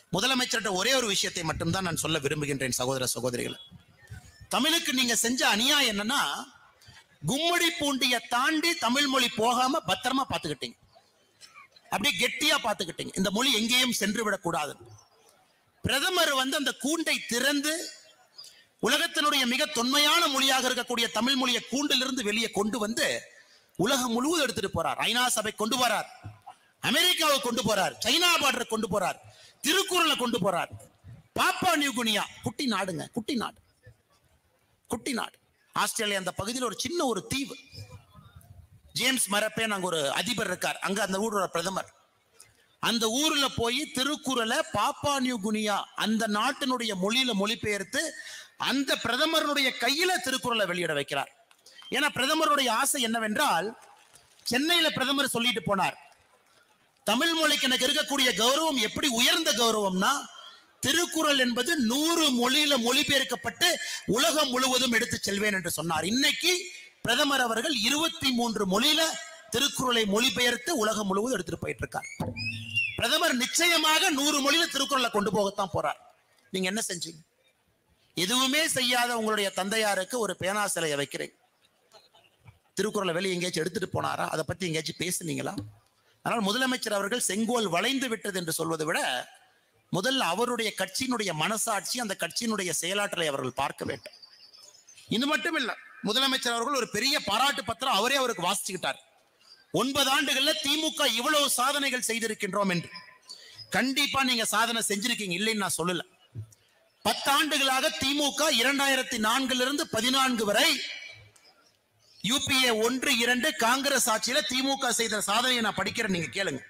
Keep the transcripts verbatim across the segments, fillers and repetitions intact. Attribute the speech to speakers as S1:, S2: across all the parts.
S1: முதலமைச்சர்கிட்ட ஒரே ஒரு விஷயத்தை மட்டும்தான் நான் சொல்ல விரும்புகின்றேன் சகோதர சகோதரிகளை. தமிழுக்கு நீங்க செஞ்ச அநியாயம் என்னன்னா, கும்மிடி பூண்டிய தாண்டி தமிழ் மொழி போகாம பத்திரமா பாத்துக்கிட்டீங்க, அப்படியே கெட்டியா பாத்துக்கிட்டீங்க. இந்த மொழி எங்கேயும் சென்று விடக்கூடாது. பிரதமர் வந்து அந்த கூண்டை திறந்து உலகத்தினுடைய மிக தொன்மையான மொழியாக இருக்கக்கூடிய தமிழ் மொழியை கூண்டிலிருந்து வெளியே கொண்டு வந்து உலகம் முழுவதும் எடுத்துட்டு போறார். ஐநா சபை கொண்டு போறார், அமெரிக்காவை கொண்டு போறார், சைனா பார்டர் கொண்டு போறார், திருக்குறளை கொண்டு போறார். பாப்பா நியூ கினியா குட்டி நாடுங்க, குட்டி நாடு, குட்டி நாடு. ஆஸ்திரேலியா அந்த பகுதியில் ஒரு சின்ன ஒரு தீவு. ஜேம்ஸ் மரப்பே அங்க ஒரு அதிபர் இருக்கார், அங்க அந்த ஊரோட பிரதமர். அந்த ஊர்ல போய் திருக்குறளை பாப்பா நியூ கினியா அந்த நாட்டினுடைய மொழியில மொழிபெயர்த்து அந்த பிரதமருடைய கையில திருக்குறளை வெளியிட வைக்கிறார். ஏன்னா பிரதமருடைய ஆசை என்னவென்றால், சென்னையில பிரதமர் சொல்லிட்டு போனார், தமிழ் மொழிக்கு எனக்கு இருக்கக்கூடிய கௌரவம் எப்படி உயர்ந்த கௌரவம்னா, திருக்குறள் என்பது நூறு மொழியில மொழிபெயர்க்கப்பட்டு உலகம் முழுவதும் எடுத்து செல்வேன் என்று சொன்னார். இன்னைக்கு பிரதமர் அவர்கள் இருபத்தி மூன்று மொழியில திருக்குறளை மொழிபெயர்த்து உலகம் முழுவதும் எடுத்துட்டு போயிட்டு இருக்கார். பிரதமர் நிச்சயமாக நூறு மொழியில திருக்குறளை கொண்டு போகத்தான் போறார். நீங்க என்ன செஞ்சீங்க? எதுவுமே செய்யாத உங்களுடைய தந்தையாருக்கு ஒரு பேனா சிலையை வைக்கிறேன். திருக்குறளை வெளியே எங்கேயாச்சும் எடுத்துட்டு போனாரா? அதை பத்தி எங்கேயாச்சும் பேசுனீங்களா? ஆனால் முதலமைச்சர் அவர்கள் செங்கோல் வளைந்து விட்டது என்று சொல்வதை விட முதல்ல அவருடைய கட்சியினுடைய மனசாட்சி, அந்த கட்சியினுடைய செயலாற்றலை அவர்கள் பார்க்க வேண்டும். இது மட்டும் இல்ல, முதலமைச்சர் அவர்கள் ஒரு பெரிய பாராட்டு பத்திரம் அவரே அவருக்கு வாசிச்சுக்கிட்டார். ஒன்பது ஆண்டுகள்ல திமுக இவ்வளவு சாதனைகள் செய்திருக்கின்றோம் என்று. கண்டிப்பா நீங்க சாதனை செஞ்சிருக்கீங்க, இல்லைன்னு நான் சொல்லல. பத்தாண்டுகளாக திமுக இரண்டாயிரத்தி நான்குல இருந்து பதினான்கு வரை யூபிஏ ஒன்று இரண்டு காங்கிரஸ் ஆட்சியில திமுக செய்த சாதனையை நான் படிக்கிறேன், நீங்க கேளுங்க.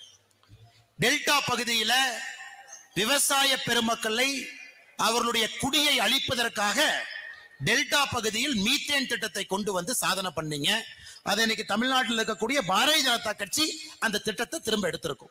S1: டெல்டா பகுதியில விவசாய பெருமக்களை அவர்களுடைய குடியை அழிப்பதற்காக டெல்டா பகுதியில் மீத்தேன் திட்டத்தை கொண்டு வந்து சாதனை பண்ணீங்க. அதை இன்னைக்கு தமிழ்நாட்டில் இருக்கக்கூடிய பாரதிய ஜனதா கட்சி அந்த திட்டத்தை திரும்ப எடுத்திருக்கும்.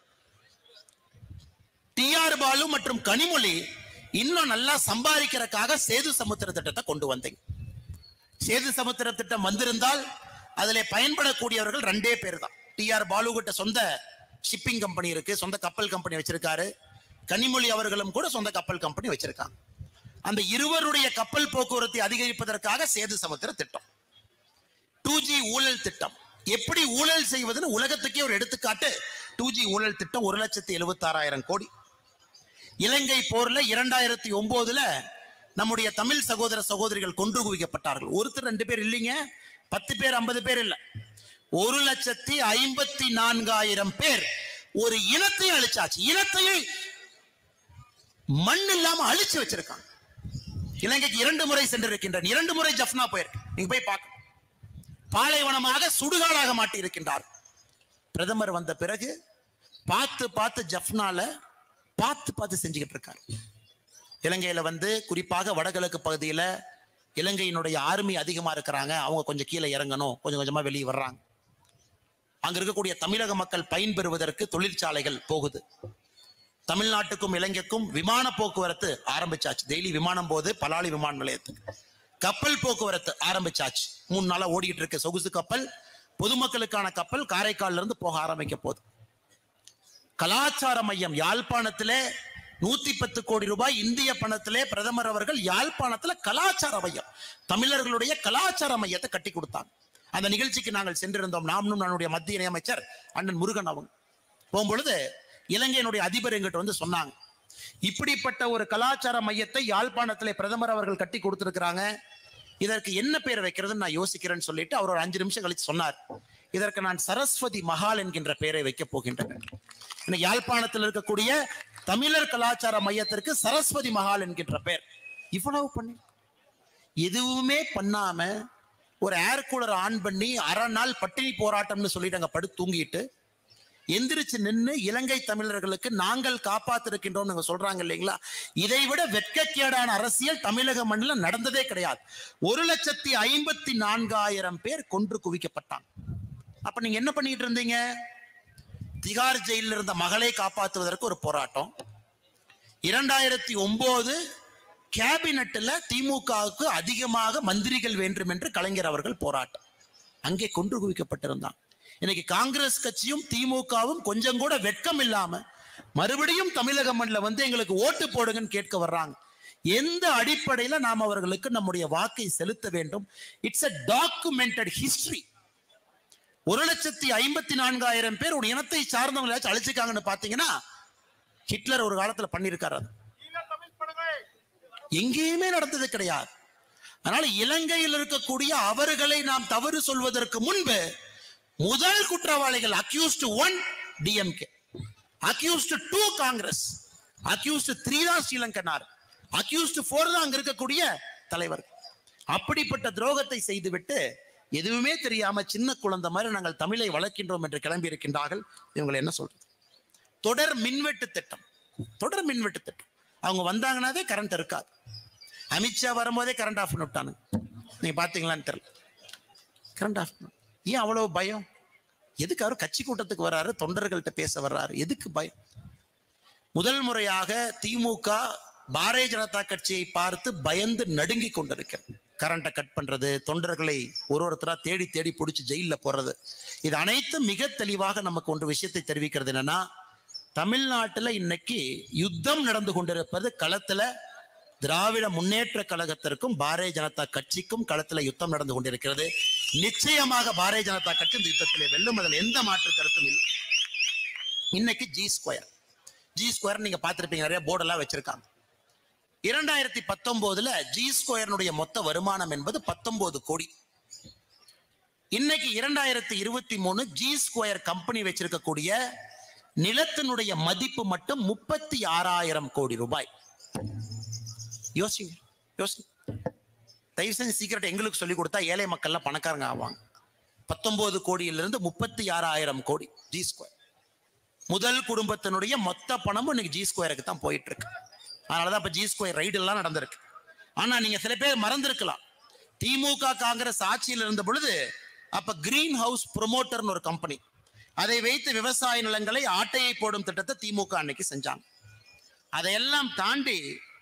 S1: டி ஆர் பாலு மற்றும் கனிமொழி இன்னும் நல்லா சம்பாதிக்கிறதுக்காக சேது சமுத்திர திட்டத்தை கொண்டு வந்தீங்க. சேது சமுத்திர திட்டம் வந்திருந்தால் அதிலே பயன்படக்கூடியவர்கள் ரெண்டே பேர் தான். டி ஆர் பாலு கிட்ட சொந்த ஷிப்பிங் கம்பெனி இருக்கு, சொந்த கப்பல் கம்பெனி வச்சிருக்காரு. கனிமொழி அவர்களும் கூட சொந்த கப்பல் கம்பெனி வச்சிருக்காங்க. அந்த இருவருடைய கப்பல் போக்குவரத்தை அதிகரிப்பதற்காக சேது சமுத்திர திட்டம். டூ ஜி ஊழல் திட்டம், எப்படி ஊழல் செய்வதுன்னு உலகத்துக்கே ஒரு எடுத்துக்காட்டு. டூ ஜி ஊழல் திட்டம் ஒரு லட்சத்தி எழுபத்தி ஆறாயிரம் கோடி. இலங்கை போர்ல இரண்டாயிரத்தி ஒன்பதுல நம்முடைய தமிழ் சகோதர சகோதரிகள் கொன்று குவிக்கப்பட்டார்கள். ஒருத்தர் ரெண்டு பேர் இல்லைங்க, பத்து பேர் ஐம்பது பேர் இல்ல, ஒரு லட்சத்தி ஐம்பத்தி நான்காயிரம் பேர் ஒரு இனத்தை அழிச்சாச்சு. இனத்தையே மண் இல்லாம அழிச்சு வச்சிருக்காங்க. இலங்கைக்கு இரண்டு முறை சென்றிருக்கின்றனர், இரண்டு முறை ஜப்னா போயிருக்கு, நீங்க போய் பார்க்க. பாலைவனமாக சுடுகாடாக மாட்டி இருக்கின்றார். பிரதமர் வந்த பிறகு பார்த்து பார்த்து ஜப்னால பார்த்து பார்த்து செஞ்சுக்கிட்டு இருக்காரு. இலங்கையில வந்து குறிப்பாக வடகிழக்கு பகுதியில இலங்கையினுடைய ஆர்மி அதிகமா இருக்கிறாங்க, அவங்க கொஞ்சம் கீழே இறங்கணும், கொஞ்சம் கொஞ்சமா வெளியே வர்றாங்க. அங்க இருக்கக்கூடிய தமிழக மக்கள் பயன்பெறுவதற்கு தொழிற்சாலைகள் போகுது. தமிழ்நாட்டுக்கும் இலங்கைக்கும் விமான போக்குவரத்து ஆரம்பிச்சாச்சு. டெய்லி விமானம் போது பலாலி விமான நிலையத்துக்கு. கப்பல் போக்குவரத்து ஆரம்பிச்சாச்சு, மூணு நாளா ஓடிட்டு இருக்கு. சொகுசு கப்பல், பொதுமக்களுக்கான கப்பல் காரைக்கால்ல இருந்து போக ஆரம்பிக்க போகுது. கலாச்சார மையம் யாழ்ப்பாணத்திலே நூத்தி பத்து கோடி ரூபாய் இந்திய பணத்திலே பிரதமர் அவர்கள் யாழ்ப்பாணத்துல கலாச்சார மையம், தமிழர்களுடைய கலாச்சார மையத்தை கட்டி கொடுத்தாங்க. அந்த நிகழ்ச்சிக்கு நாங்கள் சென்றிருந்தோம், நானும் நம்முடைய மத்திய இணையமைச்சர் அண்ணன் முருகன். அவங்க போகும்பொழுது இலங்கையினுடைய அதிபர் எங்கிட்ட வந்து சொன்னாங்க, இப்படிப்பட்ட ஒரு கலாச்சார மையத்தை யாழ்ப்பாணத்திலே பிரதமர் அவர்கள் கட்டி கொடுத்திருக்கிறாங்க, இதற்கு என்ன பேர் வைக்கிறதுன்னு நான் யோசிக்கிறேன்னு சொல்லிட்டு அவர் ஒரு அஞ்சு நிமிஷம் கழிச்சு சொன்னார், இதற்கு நான் சரஸ்வதி மஹால் என்கின்ற பெயரை வைக்க போகின்றேன். யாழ்ப்பாணத்தில் இருக்கக்கூடிய தமிழர் கலாச்சார மையத்திற்கு சரஸ்வதி மஹால் என்கின்ற பெயர். இவ்வளவு பண்ணி எதுவுமே பண்ணாம ஒரு ஏர் கூலர் ஆன் பண்ணி அரை நாள் பட்டினி போராட்டம்னு சொல்லிட்டு அங்க படுத்து தூங்கிட்டு எந்திரிச்சு நின்று இலங்கை தமிழர்களுக்கு நாங்கள் காப்பாத்திருக்கின்றோம் சொல்றாங்க இல்லைங்களா? இதை விட வெட்கக்கேடான அரசியல் தமிழக மண்ணில் நடந்ததே கிடையாது. ஒரு லட்சத்தி ஐம்பத்தி நான்காயிரம் பேர் கொன்று குவிக்கப்பட்டாங்க. அப்ப நீங்க என்ன பண்ணிட்டு இருந்தீங்க? திகார் ஜெயிலில் இருந்த மகளை காப்பாற்றுவதற்கு ஒரு போராட்டம். இரண்டாயிரத்தி ஒன்பது கேபினெட்ல திமுகவுக்கு அதிகமாக மந்திரிகள் வேண்டும் என்று கலைஞர் அவர்கள் போராட்டம், அங்கே கொன்று குவிக்கப்பட்டிருந்தாங்க. இன்னைக்கு காங்கிரஸ் கட்சியும் திமுகவும் கொஞ்சம் கூட வெட்கம் இல்லாம மறுபடியும் தமிழக மண்ணில் வந்து எங்களுக்கு ஓட்டு போடுங்கன்னு கேட்க வர்றாங்க. எந்த அடிப்படையில நாம் அவர்களுக்கு நம்முடைய வாக்கை செலுத்த வேண்டும்? It's a documented history. ஒரு லட்சத்தி ஐம்பத்தி நான்காயிரம் பேர் ஒரு இனத்தை சார்ந்தவங்களாச்சும் அழிச்சிருக்காங்கன்னு பாத்தீங்கன்னா ஹிட்லர் ஒரு காலத்துல பண்ணிருக்காரு. எங்கேயுமே நடந்தது கிடையாது. அதனால இலங்கையில் இருக்கக்கூடிய அவர்களை நாம் தவறு சொல்வதற்கு முன்பு முதல் குற்றவாளிகள் accused one DMK, accused two Congress, accused three தான் ஸ்ரீலங்கனார், அக்யூஸ்ட் போர் தான் அங்க இருக்கக்கூடிய தலைவர். அப்படிப்பட்ட துரோகத்தை செய்துவிட்டு எதுவுமே தெரியாம சின்ன குழந்தை மாதிரி நாங்கள் தமிழை வளர்க்கின்றோம் என்று கிளம்பி இருக்கின்றார்கள். இவங்களை என்ன சொல்றது? தொடர் மின்வெட்டு திட்டம், தொடர் மின்வெட்டு திட்டம். அவங்க வந்தாங்கன்னாவே கரண்ட் இருக்காது. அமித்ஷா வரும்போதே கரண்ட் ஆஃப் பண்ணி விட்டானுங்க. நீங்க பாத்தீங்களான்னு தெரியல, கரண்ட் ஆஃப். ஏன் அவ்வளவு பயம்? எதுக்கு? அவர் கட்சி கூட்டத்துக்கு வர்றாரு, தொண்டர்கள்ட்ட பேச வர்றாரு, எதுக்கு பயம்? முதல் முறையாக திமுக பாரதிய ஜனதா கட்சியை பார்த்து பயந்து நடுங்கி கொண்டிருக்கிறது. கரண்ட்டை கட் பண்றது, தொண்டர்களை ஒரு ஒருத்தரா தேடி தேடி பிடிச்சி ஜெயில போறது, இது அனைத்தும் மிக தெளிவாக நமக்கு ஒன்று விஷயத்தை தெரிவிக்கிறது. என்னன்னா, தமிழ்நாட்டில் இன்னைக்கு யுத்தம் நடந்து கொண்டிருப்பது களத்துல திராவிட முன்னேற்ற கழகத்திற்கும் பாரதிய ஜனதா கட்சிக்கும் களத்துல யுத்தம் நடந்து கொண்டிருக்கிறது. நிச்சயமாக பாரதிய ஜனதா கட்சி இந்த யுத்தத்திலே வெல்லும், அதில் எந்த மாற்று கருத்தும் இல்லை. இன்னைக்கு ஜி ஸ்கொயர், ஜி ஸ்கொயர் நீங்க பார்த்திருப்பீங்க, நிறைய போர்டெல்லாம் வச்சிருக்காங்க. இரண்டாயிரத்தி பத்தொன்பதுல ஜி ஸ்கொயருடைய மொத்த வருமானம் என்பது பத்தொன்பது கோடி. இன்னைக்கு இரண்டாயிரத்தி இருபத்தி மூணு ஜி ஸ்கொயர் கம்பெனி வச்சிருக்கக்கூடிய நிலத்தினுடைய மதிப்பு மட்டும் முப்பத்தி ஆறாயிரம் கோடி ரூபாய். யோசிங்க, யோசிங்க. தயவு செஞ்சு சீக்கிரட் எங்களுக்கு சொல்லி கொடுத்தா ஏழை மக்கள்லாம் பணக்காரங்க ஆவாங்க. பத்தொன்பது கோடியிலிருந்து முப்பத்தி ஆறாயிரம் கோடி ஜி ஸ்கொயர். முதல் குடும்பத்தினுடைய மொத்த பணமும் இன்னைக்கு ஜி ஸ்கொயருக்கு தான் போயிட்டு இருக்கு. அதனாலதான் இப்ப ஜி ஸ்கொயர் ரைடு எல்லாம் நடந்திருக்கு. ஆனா நீங்க சில பேர் மறந்திருக்கலாம், திமுக காங்கிரஸ் ஆட்சியில் இருந்த பொழுது அப்ப கிரீன் ஹவுஸ் ப்ரொமோட்டர்னு ஒரு கம்பெனி, அதை வைத்து விவசாய நிலங்களை ஆட்டையை போடும் திட்டத்தை திமுக அன்னைக்கு செஞ்சாங்க. அதையெல்லாம் தாண்டி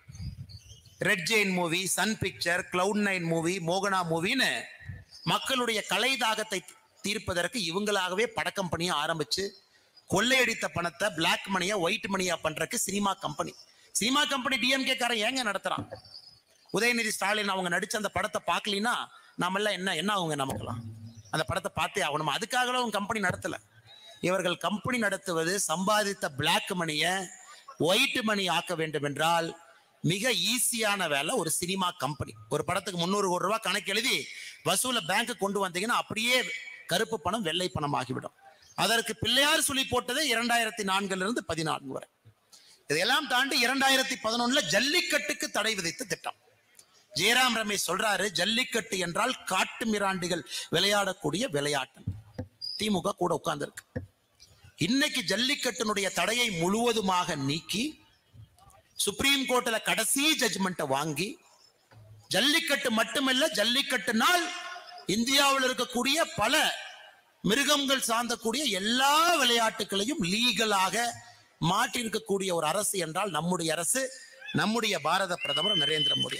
S1: red giant movie, sun picture, cloud nine movie, மோகனா மூவின்னு மக்களுடைய கலை தாகத்தை தீர்ப்பதற்கு இவங்களாகவே படக்கம் பண்ணி ஆரம்பிச்சு கொள்ளையடித்த பணத்தை பிளாக் மணியா ஒயிட் மணியா பண்றதுக்கு cinema company, cinema company DMK காரன் ஏங்க நடத்துறான்? உதயநிதி ஸ்டாலின் அவங்க நடிச்ச அந்த படத்தை பார்க்கலினா நாம எல்லாம் என்ன என்ன அவங்க நமக்கலாம் அந்த படத்தை பார்த்தே ஆகணும். அதுக்காக அவங்க கம்பெனி நடத்தல. இவர்கள் கம்பெனி நடத்துவது சம்பாதித்த பிளாக் மணியை ஒயிட் மணி ஆக்க வேண்டும் என்றால் மிக ஈஸியான வேலை. ஒரு சினிமா கம்பெனி ஒரு படத்துக்கு முன்னூறு கோடி ரூபாய் கணக்கு எழுதி வசூல பேங்க் கொண்டு வந்தீங்கன்னா அப்படியே கருப்பு பணம் வெள்ளை பணம் ஆகிவிடும். அதற்கு பிள்ளையார் சொல்லி போட்டது இரண்டாயிரத்தி நான்குல இருந்து பதினான்கு வரை. இதையெல்லாம் தாண்டி இரண்டாயிரத்தி பதினொன்னுல ஜல்லிக்கட்டுக்கு தடை விதித்த திட்டம். ஜெயராம் ரமேஷ் சொல்றாரு, ஜல்லிக்கட்டு என்றால் காட்டு மிராண்டிகள் விளையாடக்கூடிய விளையாட்டு. திமுக கூட உட்கார்ந்து இருக்கு. இன்னைக்கு ஜல்லிக்கட்டினுடைய தடையை முழுவதுமாக நீக்கி சுப்ரீம் கோர்ட்ல கடைசி ஜட்ஜ்மெண்ட்டை வாங்கி ஜல்லிக்கட்டு மட்டுமல்ல, ஜல்லிக்கட்டுனால் இந்தியாவில் இருக்கக்கூடிய பல மிருகங்கள் சார்ந்தக்கூடிய எல்லா விளையாட்டுகளையும் லீகலாக மாற்றி இருக்கக்கூடிய ஒரு அரசு என்றால் நம்முடைய அரசு, நம்முடைய பாரத பிரதமர் நரேந்திர மோடி.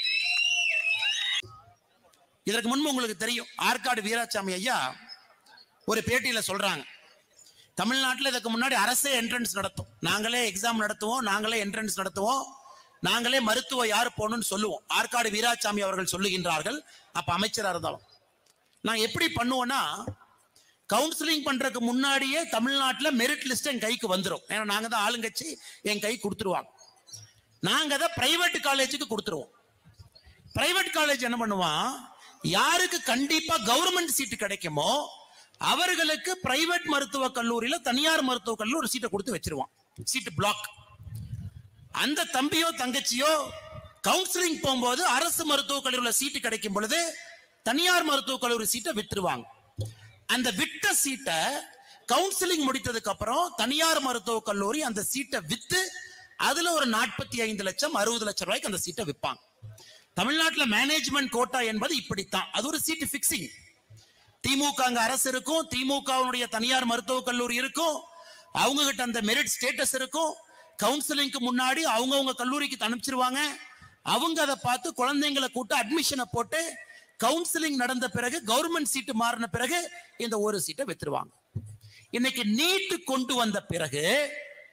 S1: இதற்கு முன்பு உங்களுக்கு தெரியும், ஆற்காடு வீராசாமி ஐயா ஒரு பேட்டியில சொல்றாங்க, தமிழ்நாட்டில் இதுக்கு முன்னாடி அரசே என்ட்ரன்ஸ் நடத்தும், நாங்களே எக்ஸாம் நடத்துவோம், நாங்களே என்ட்ரன்ஸ் நடத்துவோம், நாங்களே மருத்துவ யாரு போகணும்னு சொல்லுவோம். ஆற்காடு வீராசாமி அவர்கள் சொல்லுகின்றார்கள், அப்ப அமைச்சரா இருந்தாலும் நான் எப்படி பண்ணுவோம்னா, கவுன்சிலிங் பண்றதுக்கு முன்னாடியே தமிழ்நாட்டில் மெரிட் லிஸ்ட் என் கைக்கு வந்துடும். ஏன்னா நாங்க தான் ஆளுங்கட்சி, என் கை கொடுத்துருவாங்க. நாங்க அதை பிரைவேட் காலேஜுக்கு கொடுத்துருவோம். பிரைவேட் காலேஜ் என்ன பண்ணுவான், யாருக்கு கண்டிப்பா கவர்மெண்ட் சீட்டு கிடைக்குமோ அவர்களுக்கு பிரைவேட் மருத்துவ கல்லூரியில தனியார் மருத்துவ கல்லூரி ஒரு சீட்டை கொடுத்து வச்சிருவான், சீட்டு பிளாக். அந்த தம்பியோ தங்கச்சியோ கவுன்சிலிங் போகும்போது அரசு மருத்துவ கல்லூரியில சீட்டு கிடைக்கும் பொழுது தனியார் மருத்துவ கல்லூரி சீட்டை வித்துருவாங்க. அந்த விட்ட சீட்டை கவுன்சிலிங் முடித்ததுக்கு அப்புறம் தனியார் மருத்துவ கல்லூரி அந்த சீட்டை வித்து அதுல ஒரு நாற்பத்தி ஐந்து லட்சம் அறுபது லட்சம் ரூபாய்க்கு அந்த சீட்டை விற்பாங்க. தமிழ்நாட்டில் மேனேஜ்மெண்ட் கோட்டா என்பது இப்படித்தான். அது ஒரு சீட்டு பிக்சிங். திமுக அங்க அரசு இருக்கும், திமுகவுடைய தனியார் மருத்துவக் கல்லூரி இருக்கும், அவங்க கிட்ட அந்த மெரிட் ஸ்டேட்டஸ் இருக்கும். கவுன்சிலிங்க்கு முன்னாடி அவங்கவுங்க கல்லூரிக்கு அனுப்பிச்சிருவாங்க. அவங்க அதை பார்த்து குழந்தைங்களை கூட்ட அட்மிஷனை போட்டு கவுன்சிலிங் நடந்த பிறகு கவர்மெண்ட் சீட்டு மாறின பிறகு இந்த ஒரு சீட்டை வித்துருவாங்க. இன்னைக்கு நீட்டு கொண்டு வந்த பிறகு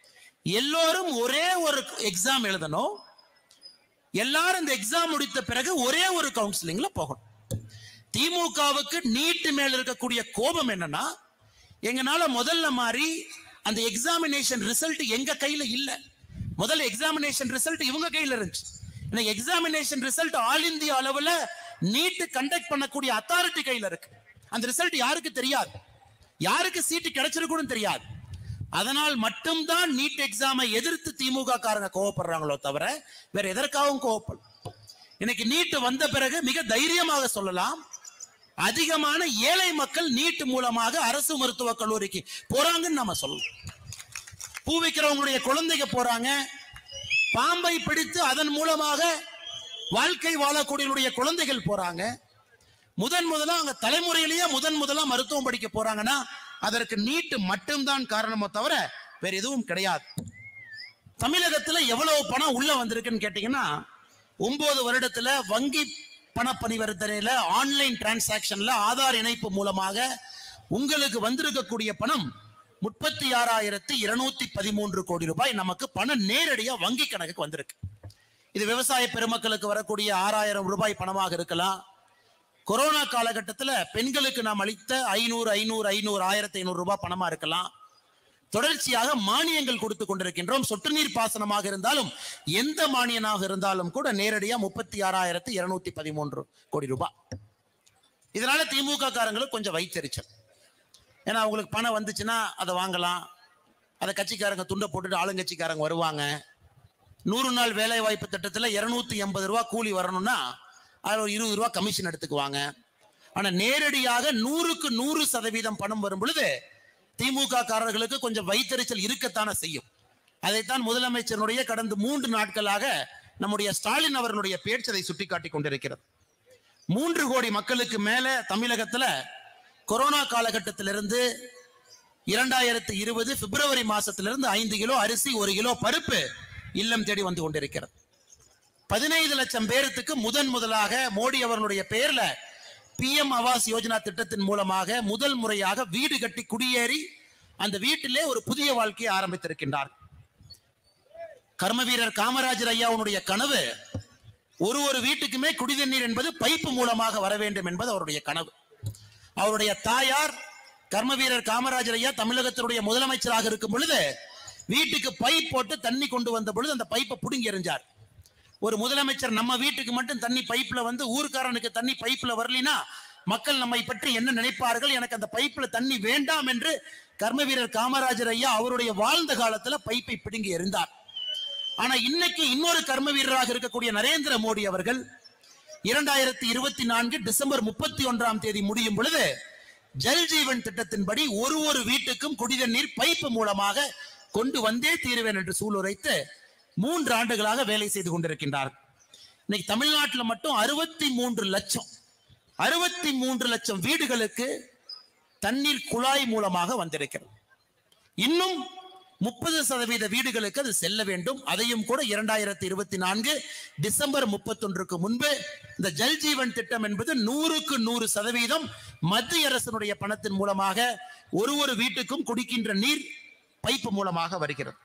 S1: எல்லோரும் ஒரே ஒரு எக்ஸாம் எழுதணும், எல்லாரும் இந்த எக்ஸாம் முடித்த பிறகு ஒரே ஒரு கவுன்சிலிங்ல போகணும். திமுகவுக்கு நீட்டு மேல இருக்கக்கூடிய கோபம் என்னன்னா, எங்கனால முதல்ல மாதிரி அந்த எக்ஸாமினேஷன் ரிசல்ட் எங்க கையில இல்ல. முதல்ல எக்ஸாமினேஷன் ரிசல்ட் இவங்க கையில இருந்துச்சு. எக்ஸாமினேஷன் ரிசல்ட் ஆல் இந்தியா அளவுல நீட் கண்டக்ட் பண்ணக்கூடிய அத்தாரிட்டி கையில இருக்கு. அந்த ரிசல்ட் யாருக்கு தெரியாது, யாருக்கு சீட்டு கிடைச்சிருக்கும் தெரியாது. அதனால் மட்டும்தான் நீட் எக்ஸாமை எதிர்த்து திமுக காரங்க கோவப்படுறாங்களோ தவிர வேற எதற்காகவும் கோவப்படும். இன்னைக்கு நீட் வந்த பிறகு மிக தைரியமாக சொல்லலாம், அதிகமான ஏழை மக்கள் நீட் மூலமாக அரசு மருத்துவக் கல்லூரிக்கு போறாங்கன்னு நாம சொல்லலாம். பூ வைக்கிறவங்களுடைய குழந்தைங்க போறாங்க, பாம்பை பிடித்து அதன் மூலமாக வாழ்க்கை வாழக்கூடிய குழந்தைகள் போறாங்க. முதன் முதலா அங்க தலைமுறையிலேயே முதன் முதலா மருத்துவம் படிக்க போறாங்கன்னா அதற்கு நீட் மட்டும்தான் காரணமோ தவிர வேற எதுவும் கிடையாது. தமிழகத்துல எவ்வளவு பணம் உள்ள வந்திருக்குன்னு கேட்டீங்கன்னா, ஒன்பது வருடத்துல வங்கி பண பரிவர்த்தனையில ஆன்லைன் டிரான்சாக்சன்ல ஆதார் இணைப்பு மூலமாக உங்களுக்கு வந்திருக்கக்கூடிய பணம் முப்பத்தி ஆறாயிரத்தி இருநூத்தி பதிமூன்று கோடி ரூபாய் நமக்கு பணம் நேரடியா வங்கி கணக்குக்கு வந்திருக்கு. இது விவசாய பெருமக்களுக்கு வரக்கூடிய ஆறாயிரம் ரூபாய் பணமாக இருக்கலாம். கொரோனா காலகட்டத்தில் பெண்களுக்கு நாம் அளித்த ஐநூறு ஐநூறு ஐநூறு ஆயிரத்தி ஐநூறு ரூபாய் பணமா இருக்கலாம். தொடர்ச்சியாக மானியங்கள் கொடுத்து கொண்டிருக்கின்றோம். சொட்டு நீர் பாசனமாக இருந்தாலும் எந்த மானியனாக இருந்தாலும் கூட நேரடியா முப்பத்தி ஆறாயிரத்தி இருநூத்தி பதிமூன்று கோடி ரூபாய். இதனால திமுக காரங்களுக்கு கொஞ்சம் வைத்தறிச்சல். ஏன்னா அவங்களுக்கு பணம் வந்துச்சுன்னா அதை வாங்கலாம், அதை கட்சிக்காரங்க துண்டை போட்டுட்டு ஆளுங்கட்சிக்காரங்க வருவாங்க. நூறு நாள் வேலை வாய்ப்பு திட்டத்தில் இருநூத்தி எண்பது ரூபா கூலி வரணும்னா அதில் ஒரு இருபது ரூபா கமிஷன் எடுத்துக்குவாங்க. ஆனா நேரடியாக நூறுக்கு நூறு சதவீதம் பணம் வரும் பொழுது திமுக காரர்களுக்கு கொஞ்சம் வைத்தறிச்சல் இருக்கத்தானே செய்யும். அதைத்தான் முதலமைச்சருடைய கடந்த மூன்று நாட்களாக நம்முடைய ஸ்டாலின் அவர்களுடைய பேச்சதை சுட்டிக்காட்டி கொண்டிருக்கிறது. மூன்று கோடி மக்களுக்கு மேல தமிழகத்துல கொரோனா காலகட்டத்திலிருந்து இரண்டாயிரத்தி இருபது பிப்ரவரி மாசத்திலிருந்து ஐந்து கிலோ அரிசி ஒரு கிலோ பருப்பு இல்லம் தேடி வந்து கொண்டிருக்கிறது. பதினைந்து லட்சம் பேருக்கு முதன் முதலாக மோடி அவர்களுடைய பெயர்ல பி எம் ஆவாஸ் யோஜனா திட்டத்தின் மூலமாக முதல் முறையாக வீடு கட்டி குடியேறி அந்த வீட்டிலே ஒரு புதிய வாழ்க்கையை ஆரம்பித்திருக்கின்றார். கர்ம வீரர் காமராஜர் ஐயாவுடைய கனவு ஒரு ஒரு வீட்டுக்குமே குடிதண்ணீர் என்பது பைப்பு மூலமாக வர வேண்டும் என்பது அவருடைய கனவு. அவருடைய தாயார் கர்ம வீரர் காமராஜர் ஐயா தமிழகத்தினுடைய முதலமைச்சராக இருக்கும் பொழுது வீட்டுக்கு பைப் போட்டு தண்ணி கொண்டு வந்த பொழுது அந்த பைப்பை புடுங்கி எறிஞ்சார். ஒரு முதலமைச்சர் நம்ம வீட்டுக்கு மட்டும் தண்ணி பைப்ல வந்து ஊர்க்காரனுக்கு தண்ணி பைப்ல வரலினா மக்கள் நம்மை பற்றி என்ன நினைப்பார்கள், எனக்கு அந்த பைப்ல தண்ணி வேண்டாம் என்று கர்ம வீரர் காமராஜர் ஐயா அவருடைய வாழ்ந்த காலத்துல பைப்பை பிடுங்கி எறிந்தார். ஆனா இன்னைக்கு இன்னொரு கர்ம வீரராக இருக்கக்கூடிய நரேந்திர மோடி அவர்கள் இரண்டாயிரத்தி இருபத்தி நான்கு டிசம்பர் முப்பத்தி ஒன்றாம் தேதி முடியும் பொழுது ஜல் ஜீவன் திட்டத்தின்படி ஒரு ஒரு வீட்டுக்கும் குடிநீர் பைப்பு மூலமாக கொண்டு வந்தே தீருவேன் என்று சூளுரைத்து மூன்று ஆண்டுகளாக வேலை செய்து கொண்டிருக்கின்றார். இன்னைக்கு தமிழ்நாட்டில் மட்டும் அறுபத்தி மூன்று லட்சம் அறுபத்தி மூன்று லட்சம் வீடுகளுக்கு தண்ணீர் குழாய் மூலமாக வந்திருக்கிறது. இன்னும் முப்பது சதவீத வீடுகளுக்கு அது செல்ல வேண்டும். அதையும் கூட இரண்டாயிரத்தி இருபத்தி நான்கு டிசம்பர் முப்பத்தி ஒன்றுக்கு முன்பு இந்த ஜல் ஜீவன் திட்டம் என்பது நூறுக்கு நூறு சதவீதம் மத்திய அரசினுடைய பணத்தின் மூலமாக ஒரு ஒரு வீட்டுக்கும் குடிக்கின்ற நீர் பைப்பு மூலமாக வருகிறது.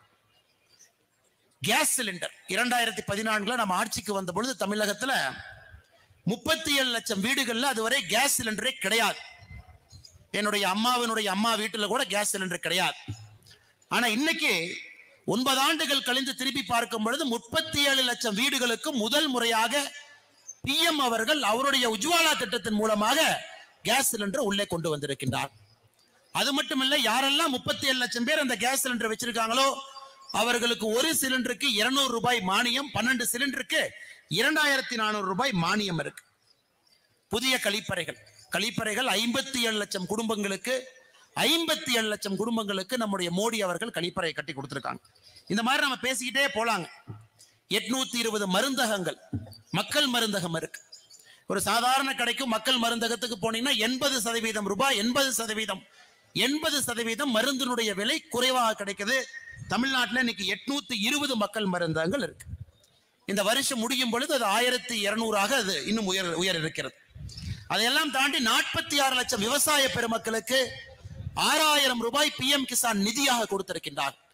S1: கேஸ் சிலிண்டர் இரண்டாயிரத்தி பதினான்குல நம்ம ஆட்சிக்கு வந்த பொழுது தமிழகத்துல முப்பத்தி ஏழு லட்சம் வீடுகள்ல அதுவரை கேஸ் சிலிண்டரே கிடையாது. என்னுடைய அம்மாவினுடைய அம்மா வீட்டுல கூட கேஸ் சிலிண்டர் கிடையாது. ஆனா இன்னைக்கு ஒன்பது ஆண்டுகள் கழிந்து திருப்பி பார்க்கும் பொழுது முப்பத்தி ஏழு லட்சம் வீடுகளுக்கு முதல் முறையாக பி எம் அவர்கள் அவருடைய உஜ்வாலா திட்டத்தின் மூலமாக கேஸ் சிலிண்டர் உள்ளே கொண்டு வந்திருக்கின்றார். அது மட்டுமல்ல, யாரெல்லாம் முப்பத்தி ஏழு லட்சம் பேர் அந்த கேஸ் சிலிண்டர் வச்சிருக்காங்களோ அவர்களுக்கு ஒரு சிலிண்டருக்கு இருநூறு ரூபாய் மானியம், பன்னெண்டு சிலிண்டருக்கு இரண்டாயிரத்தி நானூறு ரூபாய் மானியம் இருக்கு. புதிய கழிப்பறைகள் கழிப்பறைகள் ஐம்பத்தி ஏழு லட்சம் குடும்பங்களுக்கு ஐம்பத்தி ஏழு லட்சம் குடும்பங்களுக்கு நம்முடைய மோடி அவர்கள் கழிப்பறை கட்டி கொடுத்திருக்காங்க. இந்த மாதிரி நம்ம பேசிக்கிட்டே போலாங்க. எட்நூத்தி இருபது மருந்தகங்கள் மக்கள் மருந்தகம் இருக்கு. ஒரு சாதாரண கடைக்கும் மக்கள் மருந்தகத்துக்கு போனீங்கன்னா எண்பது சதவீதம் ரூபாய் எண்பது சதவீதம் எண்பது சதவீதம் மருந்தினுடைய விலை குறைவாக கிடைக்குது. தமிழ்நாட்டில் இன்னைக்கு எட்நூத்தி இருபது மக்கள் மருந்தகங்கள் இருக்கு. இந்த வருஷம் முடியும் பொழுது அது ஆயிரத்தி இருநூறாக அது இன்னும் உயர் உயர் இருக்கிறது. அதையெல்லாம் தாண்டி நாற்பத்தி ஆறு லட்சம் விவசாய பெருமக்களுக்கு ஆறாயிரம் ரூபாய் பி எம் கிசான் நிதியாக கொடுத்திருக்கின்றார்.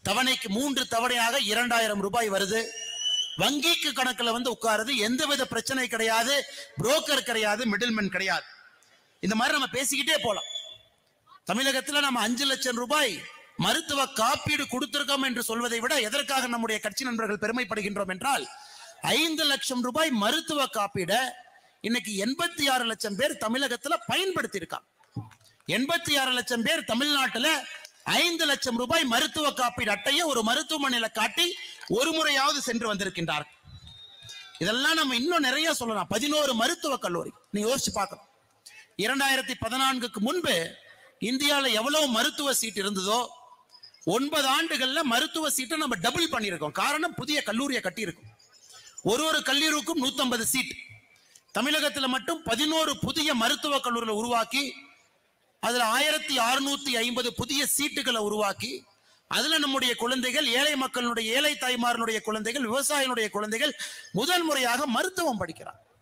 S1: தவணைக்கு மூன்று தவணையாக இரண்டாயிரம் ரூபாய் வருது. வங்கிக்கு கணக்குல வந்து உட்காருது. எந்தவித பிரச்சனை கிடையாது. புரோக்கர் கிடையாது, மிடில்மேன் கிடையாது. இந்த மாதிரி நம்ம பேசிக்கிட்டே போலாம். தமிழகத்துல நம்ம அஞ்சு லட்சம் ரூபாய் மருத்துவ காப்பீடு கொடுத்திருக்கோம் என்று சொல்வதை விட எதற்காக நம்முடைய கட்சி நண்பர்கள் பெருமைப்படுகின்றோம் என்றால், ஐந்து லட்சம் ரூபாய் மருத்துவ காப்பீட இன்னைக்கு எண்பத்தி ஆறு லட்சம் பேர் தமிழகத்துல பயன்படுத்தி இருக்காங்க. எண்பத்தி ஆறு லட்சம் பேர் தமிழ்நாட்டுல ஐந்து லட்சம் ரூபாய் மருத்துவ காப்பீடு அட்டையை ஒரு மருத்துவமனையில காட்டி ஒரு முறையாவது சென்று வந்திருக்கின்றார். இதெல்லாம் நம்ம இன்னும் நிறைய சொல்லலாம். பதினோரு மருத்துவ கல்லூரி நீங்க யோசிச்சு பார்க்கணும். இரண்டாயிரத்தி பதினான்குக்கு முன்பு இந்தியாவில் எவ்வளவு மருத்துவ சீட் இருந்ததோ ஒன்பது ஆண்டுகள்ல மருத்துவ சீட்டை நம்ம டபுள் பண்ணியிருக்கோம். காரணம், புதிய கல்லூரியை கட்டியிருக்கோம். ஒரு ஒரு கல்லூரிக்கும் நூத்தி ஐம்பது சீட். தமிழகத்துல மட்டும் பதினோரு புதிய மருத்துவ கல்லூரிகளை உருவாக்கி அதுல ஆயிரத்தி அறுநூத்தி ஐம்பது புதிய சீட்டுகளை உருவாக்கி அதுல நம்முடைய குழந்தைகள், ஏழை மக்களுடைய, ஏழை தாய்மார்களுடைய குழந்தைகள், விவசாயிகளுடைய குழந்தைகள் முதல் முறையாக மருத்துவம் படிக்கிறார்.